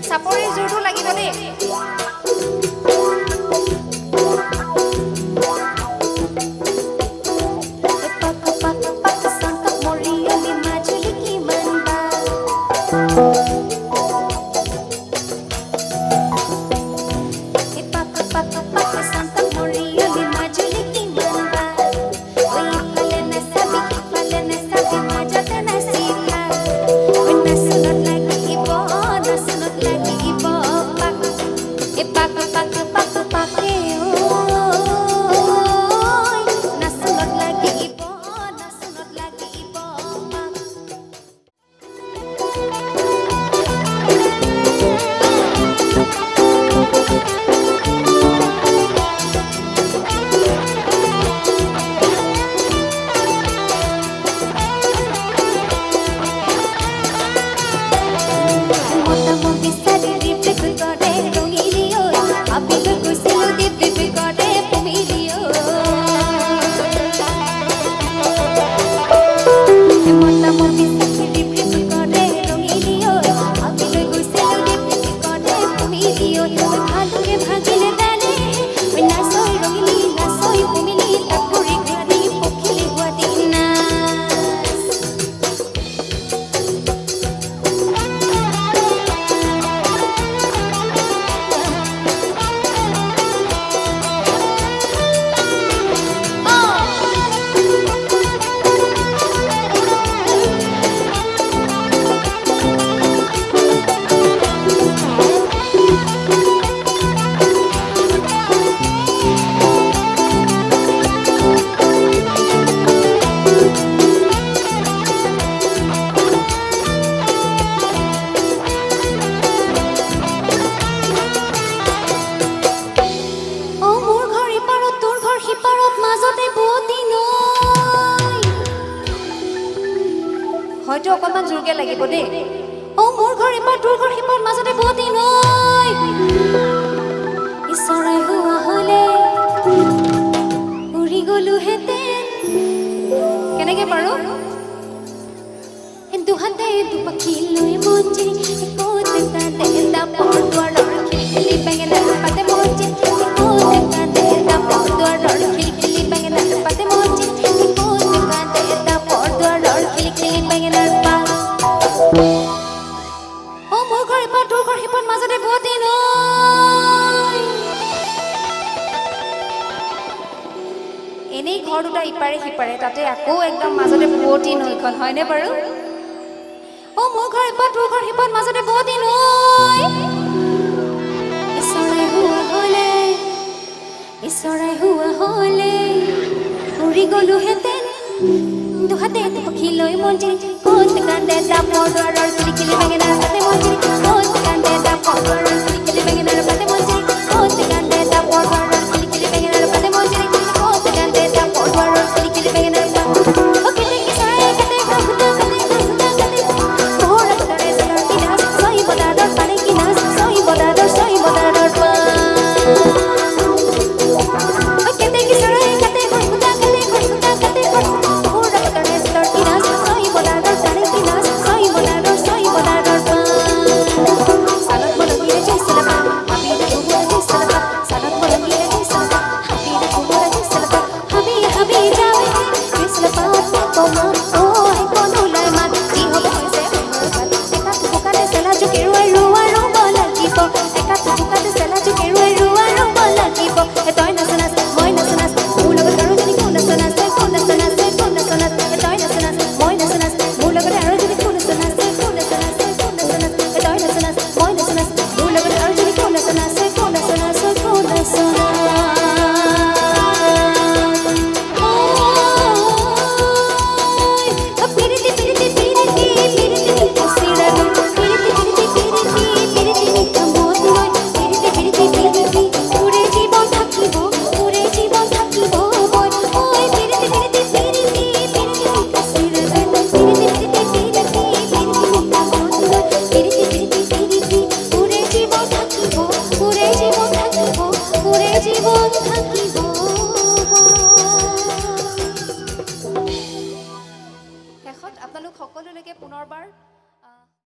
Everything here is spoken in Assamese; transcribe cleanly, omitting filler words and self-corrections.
চাপৰিৰ জোৰটো লাগিব দেই হয়তো অকমান জোৰকে লাগিব দেই ও মোৰ ঘৰ এপাৰ তোৰ ঘৰ সিপাৰ মাজতে বতি নয় ইছৰাই হুৱা হলে উৰি গলো হেতেন কেনেকে পাৰো দুহাতে দুপাখি লৈ মঞ্জি কোতে কাতে দাপৰ দুৱাৰৰ খিলখিলি বেঙেনাৰ পাতে মঞ্জি কোতে কাতে দাপৰ দুৱাৰৰ খিলখিলি বেঙেনাৰ পাতে মঞ্জি কোতে কাতে দাপৰ দুৱাৰৰ খিলখিলি বেঙেনাৰ ও মোৰ ঘৰ এপাৰ তোৰ ঘৰ সিপাৰ মাজতে বতি নয় এনেই ঘৰ দুটা ইপাৰে সিপাৰে তাতে আকৌ একদম মাজতে বতি নৈখন হয়নে বাৰু ও মোৰ ঘৰ এপাৰ তোৰ ঘৰ সিপাৰ মাজতে বতি নয় ইছৰাই হুৱা হলে উৰি গলো হেতেন দুহাতে পক্ষী লৈ মঞ্জি কোত কান্দে দাপৰ দুৱাৰৰ খিলখিলি বেঙেনাৰ পাতে মঞ্জি কোত কান্দে দাপৰ দুৱাৰৰ খিলখিলি বেঙেনাৰ পাতে মঞ্জি কোত কান্দে দাপৰ দুৱাৰৰ খিলখিলি বেঙেনাৰ পাতে মঞ্জি কোত কান্দে দাপৰ দুৱাৰৰ খিলখিলি বেঙেনাৰ পাতে ওকে দেখি চাই কাতে খুদা কাতে মোৰা পতাৰে জলৰ কিনাস সই বদাৰৰ পানী কিনাস সই বদাৰৰ পা ওকে দেখি চাই কাতে খুদা কাতে মোৰা পতাৰে জলৰ কিনাস সই বদাৰৰ পানী কিনাস সই বদাৰৰ পা সালত বলগিৰে জৈসলবা হাবিৰে ঘুমৰা জৈসলবা সালত বলগিৰে জৈসলবা হাবিৰে ঘুমৰা জৈসলবা হাবি যাবে জৈসলবা তোমা ও কোনো লামাত কি হবে সে একা বুকাতে সেলা জুকে রুয়া লাগিব একা বুকাতে সেলা জুকে রুয়া লাগিব তই নাচনাস মই নাচনাস মোৰ লগত আৰু যদি কোন নাচনাস তই নাচনাস মই নাচনাস মোৰ লগত আৰু যদি কোন নাচনাস তই নাচনাস মই নাচনাস মোৰ লগত আৰু যদি কোন নাচনাস শেষত আপোনালোক সকলোলৈকে পুনৰবাৰ